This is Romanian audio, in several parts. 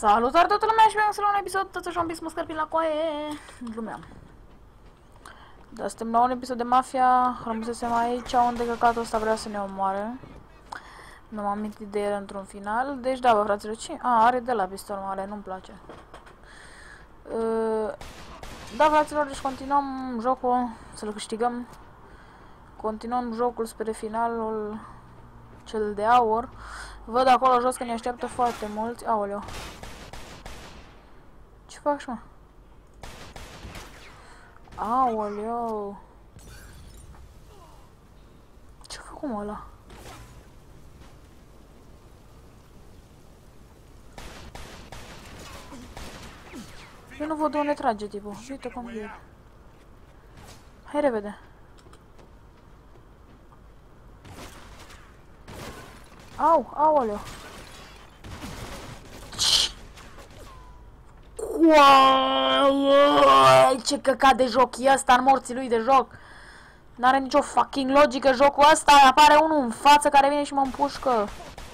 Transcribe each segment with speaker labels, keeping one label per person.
Speaker 1: Salutare toată lumea și bine la un episod, toți un pic mă scărpin la coaie. Glumeam. Dar suntem la un episod de Mafia, rămăsesem aici unde căcatul ăsta vrea să ne omoare. Nu m-am amintit de el într-un final, deci da, bă, fraților, ce? Are de la pistol mare, nu-mi place. Da, fraților, deci continuăm jocul, să-l câștigăm. Continuăm jocul spre finalul cel de aur. Văd acolo jos că ne așteaptă foarte mulți. Aoleu. Ce faci, mă? Aoleu. Ce fac cum ăla? Eu nu văd unde trage tipul. Uite cum e. Hai repede. Au, aoleu. Ce căcat de joc e ăsta în morții lui de joc. N-are nicio fucking logică jocul ăsta. Apare unul în față care vine și mă împușcă.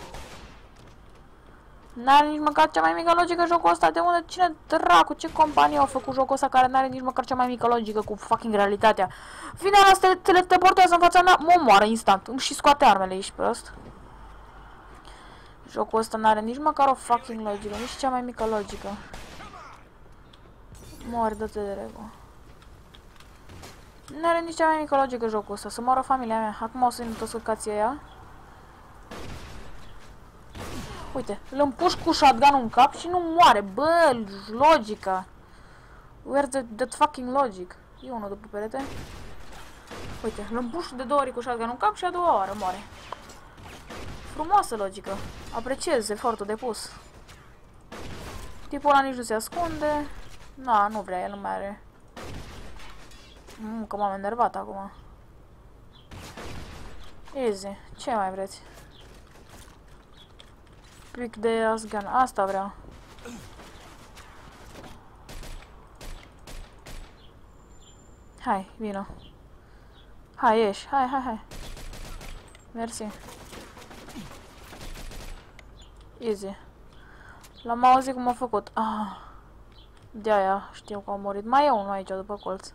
Speaker 1: N-are nici măcar cea mai mică logică jocul ăsta. De unde? Cine dracu? Ce companie au făcut jocul ăsta care n-are nici măcar cea mai mică logică cu fucking realitatea? Vine ăla, se teleportează în fața mea, mă omoară instant. Și scoate armele, ești prost. Jocul ăsta n-are nici măcar o fucking logică, nici cea mai mică logică. Mori, dă-te de rego. N-are nici cea mai mică logică jocul ăsta, să moară familia mea. Acum o să-i nu toți căcații ăia. Uite, îl împușc cu shotgun-ul în cap și nu moare. Bă, logica. Where's that fucking logic? E unul după perete. Uite, îl împușc de 2 ori cu shotgun-ul în cap și a doua oară moare. Frumoasă logică. Apreciez efortul depus. Tipul ăla nici nu se ascunde. Na, nu vrea, el nu mai are. Că m-am enervat acum. Easy. Ce mai vreți? Pic de asgan. Asta vreau. Hai, vino. Hai, ieși. Hai, hai, hai. Mersi. Easy. L-am auzit cum a făcut. Ah. De-aia știu că a murit. Mai e unul aici după colț.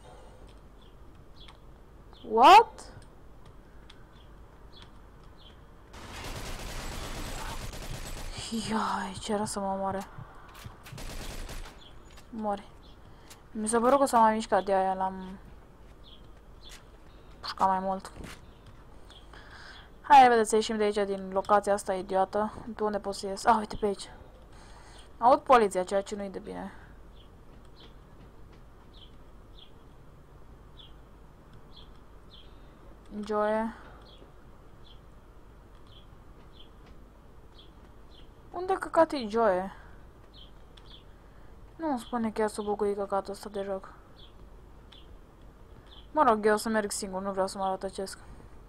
Speaker 1: What? Iai, ce era să mă omoare. Mori. Mi s-a părut că s-a mai mișcat, de-aia l-am pușcat mai mult. Hai, repede să ieșim de aici, din locația asta idiotă. De unde pot să ies? Ah, uite pe aici. Aud poliția, ceea ce nu-i de bine. Joe. Unde căcat e Joe? Nu-mi spune chiar să bucui căcatul ăsta de joc. Mă rog, eu o să merg singur, nu vreau să mă rătăcesc.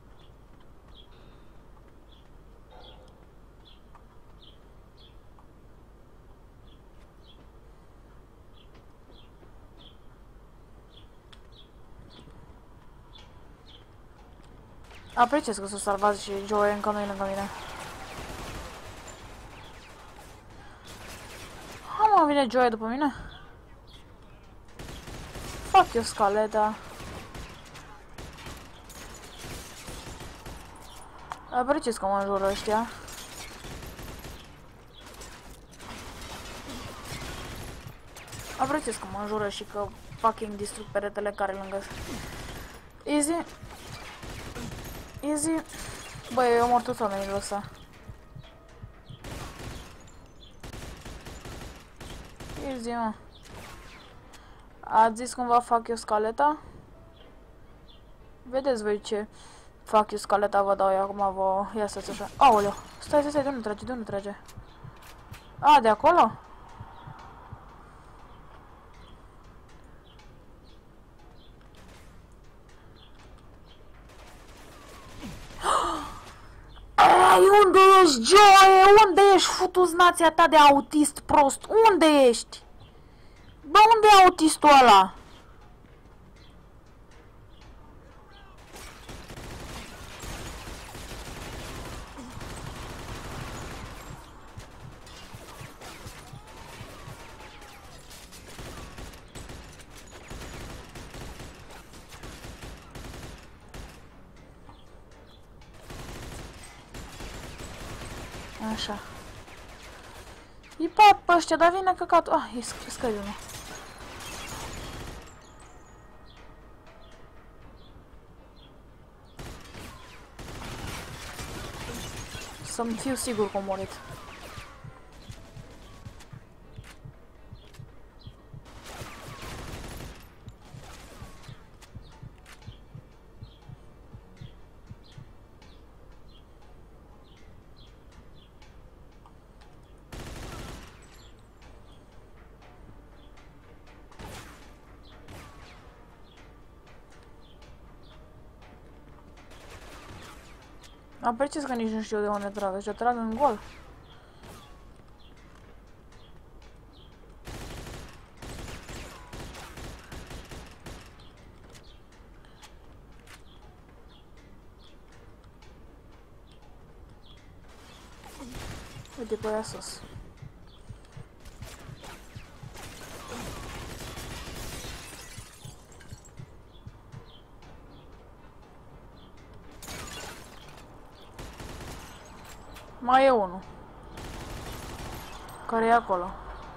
Speaker 1: Apreciez că s-a salvat și Joe încă nu e lângă mine. Mă, vine Joe după mine? Fuck you, scaleta. Apreciez că mă înjură ăștia. Apreciez că mă înjură și că fucking distrug peretele care lângă. Easy. Easy. Băi, eu mor toți oamenii ăsta. Easy, mă. Ați zis cumva fac eu scaleta? Vedeți voi ce fac eu scaleta, vă dau eu acum, vă ia să-ți așa. Aoleu, stai, stai, stai, de unde trage, de unde trage? A, de acolo? Ai, unde ești, Joe? Unde ești, futu-ți nația ta de autist prost? Unde ești? Bă, unde e autistul ăla? Așa. Îi pat pe ăștia, dar vine căcatul. Ah, e scări unul. Să-mi fiu sigur că a murit. Apreciez că nici nu știu de unde trag, deci trag în gol. Uite pe aia sus. Mai e unul. Care e acolo.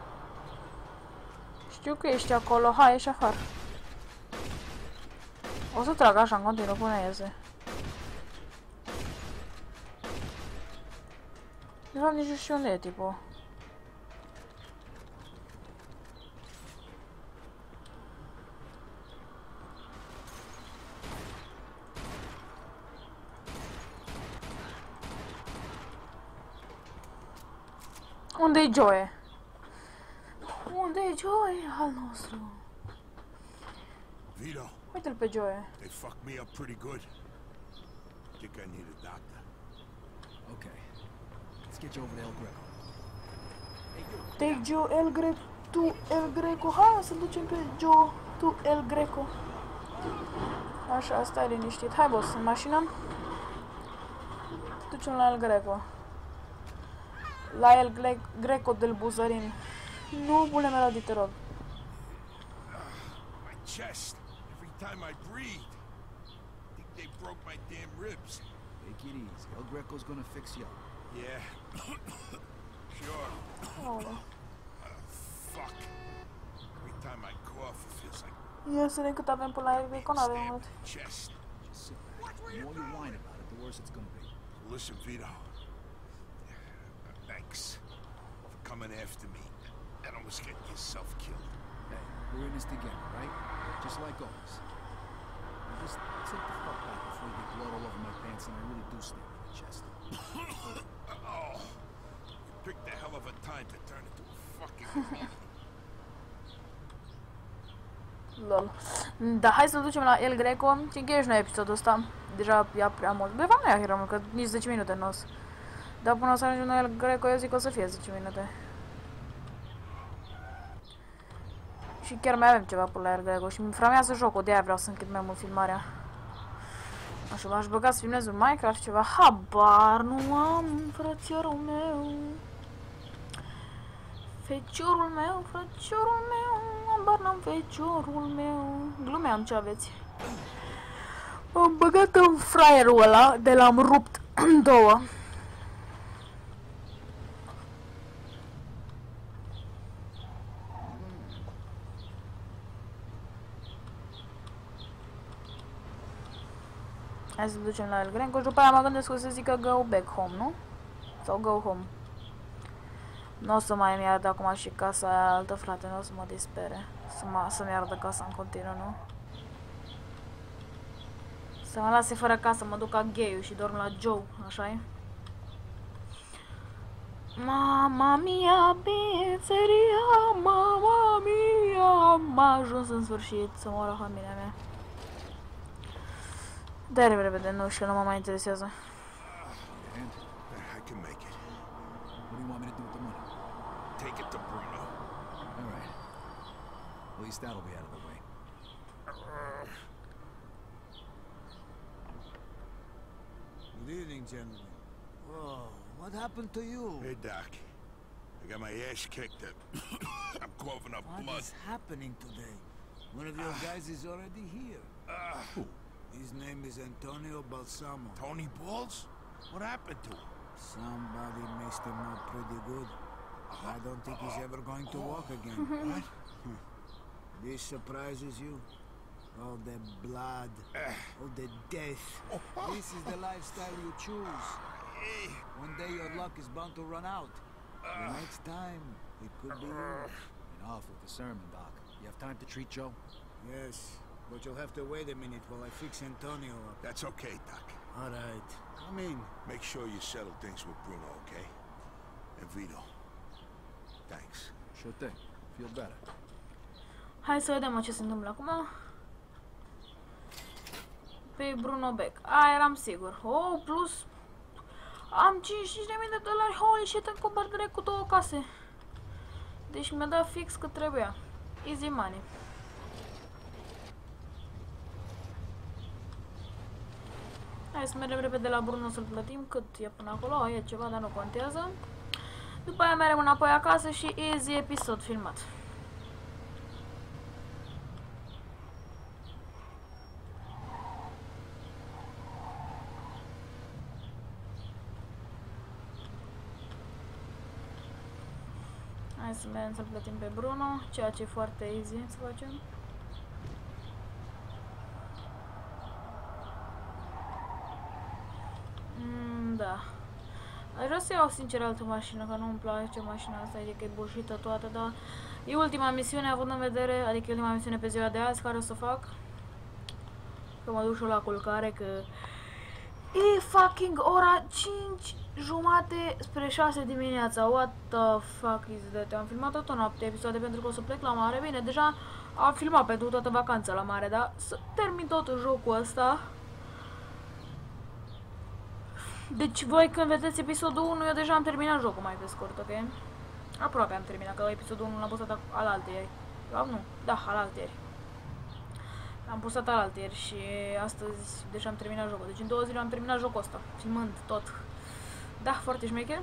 Speaker 1: Știu că ești acolo. Hai, ieși afară. O să trag așa în continuu până iese. De fapt, nici nu știu unde e tipul. Unde-i Joe? Unde-i Joe al nostru?
Speaker 2: Vito,
Speaker 1: Uite-l pe Joe.
Speaker 2: they fucked me up pretty good. Think I need a doctor.
Speaker 3: Okay. Let's get you over to El Greco.
Speaker 1: Take Joe El Greco. Tu El Greco. Hai să ducem pe Joe. Tu El Greco. Așa, stai liniștit. Hai, boss, în mașină. Ducem la El Greco. La El Greco del Buzarin. Nu pune melodii, te rog.
Speaker 2: My chest. Every time I breathe. Think they broke my damn ribs.
Speaker 3: Take it easy. El Greco's gonna fix you up.
Speaker 2: Yeah. Sure.
Speaker 1: Aoleu.
Speaker 2: Fuck. Every time I cough, it feels like
Speaker 1: Ia să vedem cât avem până la El Greco, n-avem mult.
Speaker 2: chest.
Speaker 3: Just sit back. The more you whine about it, the worse it's gonna be.
Speaker 2: Listen, Vito. Thanks for coming after me and almost getting yourself killed.
Speaker 3: Hey, we're in this together, right? Just like always. Now just take the fuck back before you get blood all over my pants and I really do stab you in the chest.
Speaker 2: Oh, you picked a hell of a time to turn into a fucking clown.
Speaker 1: Lol. Da, hai să-l ducem la El Greco și încheie și noi episodul ăsta. Deja ia prea mult. De fapt nu ia prea mult, că nici 10 minute nu o să. Dar până o să ajungem la El Greco, eu zic că o să fie 10 minute. Și chiar mai avem ceva până la El Greco și mi framează jocul, de aia vreau să închid mai mult filmarea. Așa, m-aș băga să filmez un Minecraft ceva. Habar nu am, frățiorul meu. Feciorul meu, frățiorul meu. Habar n-am, feciorul meu. Glumeam, ce aveți? M-am băgat în fraierul ăla, de l-am rupt în două. Hai să ducem la El Greco și după aia mă gândesc că o să zică go back home, nu? Sau go home. Nu o să mai îmi iardă acum și casa aia altă, frate, nu o să mă dispere. Să-mi iardă casa în continuu, nu? Să mă lase fără casă, mă duc ca gay-ul și dorm la Joe, așa-i? Mama mia, pizzeria, mama mia. M-a ajuns în sfârșit să moară familia mea. Dar repede, nu știu, nu mă mai interesează.
Speaker 2: And I can make it.
Speaker 3: What do you want me to do with the money?
Speaker 2: Take it to Bruno.
Speaker 3: All right. At least that'll be out of the way.
Speaker 4: Good evening, gentlemen. Whoa, what happened to you?
Speaker 2: Hey, Doc. I got my ass kicked. I'm coughing up
Speaker 4: What
Speaker 2: blood.
Speaker 4: is happening today? One of your guys is already here. His name is Antonio Balsamo.
Speaker 2: Tony Balls? What happened to him?
Speaker 4: Somebody messed him up pretty good. I don't think he's ever going to walk again. What? This surprises you? All the blood, all the death. This is the lifestyle you choose. One day your luck is bound to run out. The next time, it could be you.
Speaker 3: Enough with the sermon, Doc. You have time to treat Joe?
Speaker 4: Yes, but you'll have to wait a minute while I fix Antonio up.
Speaker 2: That's okay, Doc.
Speaker 4: All right, come in.
Speaker 2: Make sure you settle things with Bruno, okay? And Vito. Thanks.
Speaker 3: Sure thing. Feel better.
Speaker 1: Hai să vedem ce se întâmplă acum. Pe Bruno Beck. A, eram sigur. Oh, plus... Am 55.000 de dolari. Holy shit, în cumpăr direct cu 2 case. Deci mi-a dat fix cât trebuia. Easy money. Hai să mergem repede la Bruno să-l plătim. Cât e până acolo? E ceva, dar nu contează. După aia mergem înapoi acasă și easy episod filmat. Hai să mergem să-l plătim pe Bruno, ceea ce e foarte easy să facem. Da. Aș vrea să iau sincer altă mașină, că nu-mi place mașina asta, adică e bușită toată, dar e ultima misiune având în vedere, adică e ultima misiune pe ziua de azi care o să fac. Că mă duc și la culcare, că e fucking ora 5:30 spre 6 dimineața. What the fuck is that? Am filmat tot o noapte episoade pentru că o să plec la mare. Bine, deja am filmat pentru toată vacanța la mare, dar să termin tot jocul ăsta. Deci voi când vedeți episodul 1, eu deja am terminat jocul mai pe scurt, ok? Aproape am terminat, că episodul 1 l-am postat alaltăieri. Nu, da, alaltăieri. Am postat alaltăieri și astăzi deja am terminat jocul. Deci în 2 zile am terminat jocul ăsta, filmând tot. Da, foarte șmecher.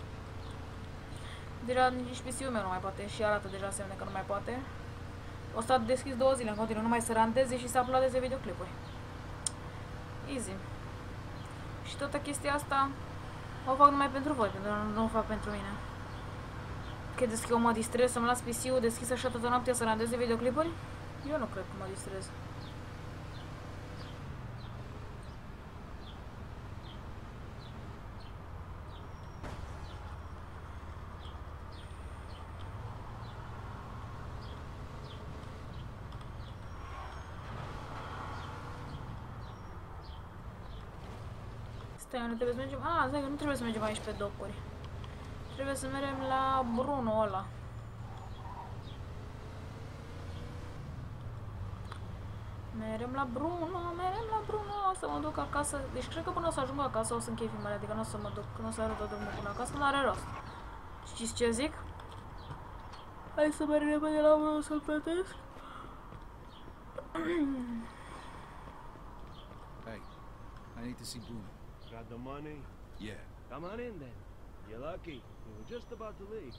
Speaker 1: Deja nici PC-ul meu nu mai poate și arată deja semne că nu mai poate. O stat deschis 2 zile în continuu, numai să randeze și să uploadeze videoclipuri. Easy. Și toată chestia asta o fac numai pentru voi, pentru că nu o fac pentru mine. Credeți că eu mă distrez să-mi las PC-ul deschis așa toată noaptea să randeze videoclipuri? Eu nu cred că mă distrez. Stai, nu trebuie să mergem... Ah, stai că nu trebuie să mergem aici pe docuri. Trebuie să mergem la Bruno ăla. Mergem la Bruno, să mă duc acasă. Deci cred că până o să ajung acasă o să închei filmarea, adică nu o să mă duc, nu o să arăt tot drumul până acasă, nu are rost. Știți ce zic? Hai să mergem repede la Bruno să-l plătesc.
Speaker 3: Hey, I need to see Bruno.
Speaker 5: Got the money?
Speaker 3: Yeah.
Speaker 5: Come on in then. You're lucky. We were just about to leave.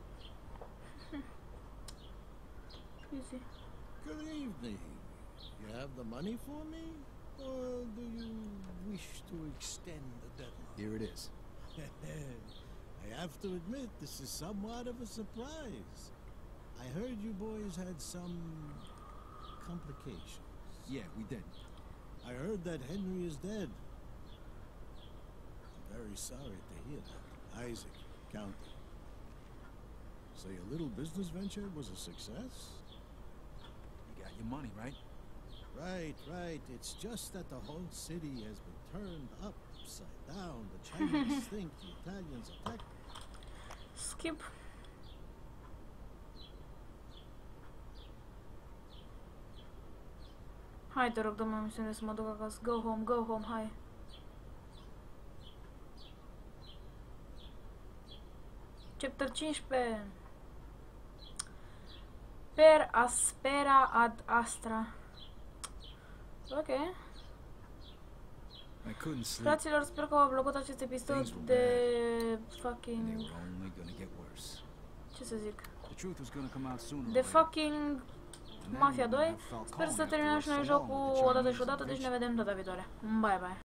Speaker 1: Easy.
Speaker 6: Good evening. You have the money for me? Or do you wish to extend the deadline?
Speaker 3: Here it is.
Speaker 6: I have to admit, this is somewhat of a surprise. I heard you boys had some complications.
Speaker 3: Yeah, we did.
Speaker 6: I heard that Henry is dead. I'm very sorry to hear that. Isaac, County. So your little business venture was a success?
Speaker 3: You got your money, right?
Speaker 6: Right. It's just that the whole city has been turned upside down. The Chinese think the Italians attack.
Speaker 1: Skip. Hai, te rog, dă-mi misiune să mă duc acasă. Go home, hai. Chapter 15. Per aspera ad astra. Ok.
Speaker 3: I couldn't sleep.
Speaker 1: Fraților, sper că v-a plăcut acest episod de fucking...
Speaker 3: They were only gonna get worse.
Speaker 1: Ce să zic?
Speaker 3: The truth was gonna come out sooner.
Speaker 1: De fucking Mafia 2. Sper să terminăm și noi jocul odată și odată, deci ne vedem data viitoare. Bye bye.